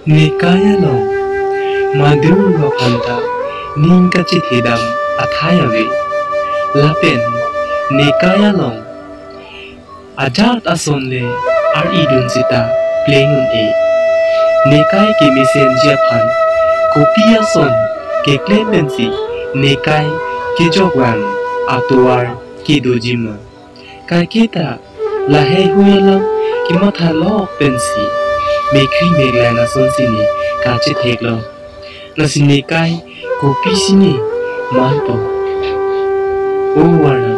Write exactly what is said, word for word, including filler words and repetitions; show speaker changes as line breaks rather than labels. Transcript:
Nikaya long Madhu Vapanta Ninka Chithidam Athayave Lapen Nikaya long Ajat Asonle Ar Idun Sita Plengun E Nikai Ki Misen Japan Kopia Son Ke Clemency Nikai Ki Jogwan Atuar Ki Dojima Kai Kita Lahei Huyalam Ki Matha Lok Pensi Mekri Meglana Son Sini Kache Theklo Nasinikai Kopi Sini Manpo O Warna